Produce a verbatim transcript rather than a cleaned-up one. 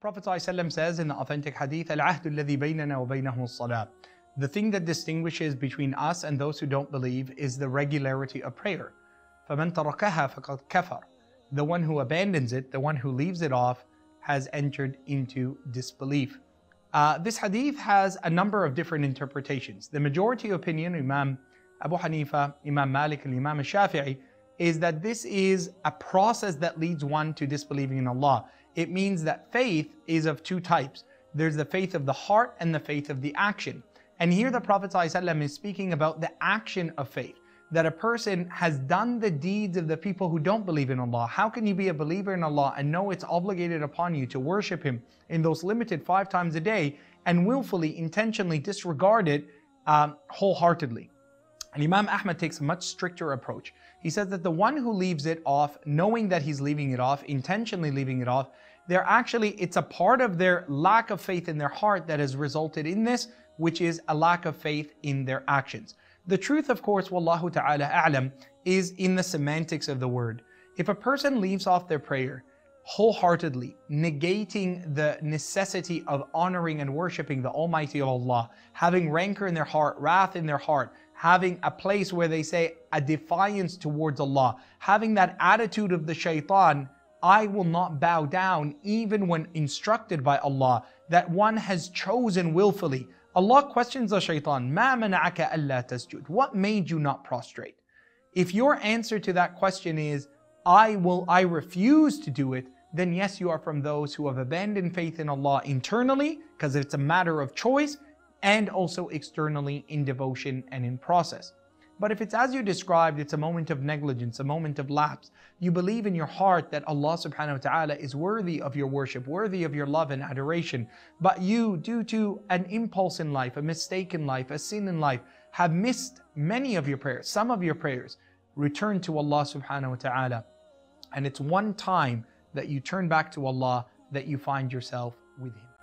Prophet ﷺ says in the authentic hadith, Al-ahdu alladhi baynana wa baynahum as-salah. The thing that distinguishes between us and those who don't believe is the regularity of prayer. فَمَنْ تَرَكَهَا فَقَدْ كَفَرَ. The one who abandons it, the one who leaves it off, has entered into disbelief. Uh, this hadith has a number of different interpretations. The majority opinion, Imam Abu Hanifa, Imam Malik, and Imam Shafi'i, is that this is a process that leads one to disbelieving in Allah. It means that faith is of two types. There's the faith of the heart and the faith of the action. And here the Prophet ﷺ is speaking about the action of faith, that a person has done the deeds of the people who don't believe in Allah. How can you be a believer in Allah and know it's obligated upon you to worship Him in those limited five times a day and willfully, intentionally disregard it um, wholeheartedly? And Imam Ahmad takes a much stricter approach. He says that the one who leaves it off, knowing that he's leaving it off, intentionally leaving it off, they're actually, it's a part of their lack of faith in their heart that has resulted in this, which is a lack of faith in their actions. The truth, of course, wallahu ta'ala a'lam, is in the semantics of the word. If a person leaves off their prayer wholeheartedly, negating the necessity of honoring and worshipping the Almighty Allah, having rancor in their heart, wrath in their heart, having a place where they say a defiance towards Allah, having that attitude of the shaitan, I will not bow down even when instructed by Allah, that one has chosen willfully. Allah questions the shaitan, مَا مَنَعَكَ أَلَّا تَسْجُدْ. What made you not prostrate? If your answer to that question is, I will, I refuse to do it, then yes, you are from those who have abandoned faith in Allah internally, because it's a matter of choice, and also externally in devotion and in process. But if it's as you described, it's a moment of negligence, a moment of lapse. You believe in your heart that Allah subhanahu wa ta'ala is worthy of your worship, worthy of your love and adoration. But you, due to an impulse in life, a mistake in life, a sin in life, have missed many of your prayers, some of your prayers. Return to Allah subhanahu wa ta'ala. And it's one time that you turn back to Allah that you find yourself with Him.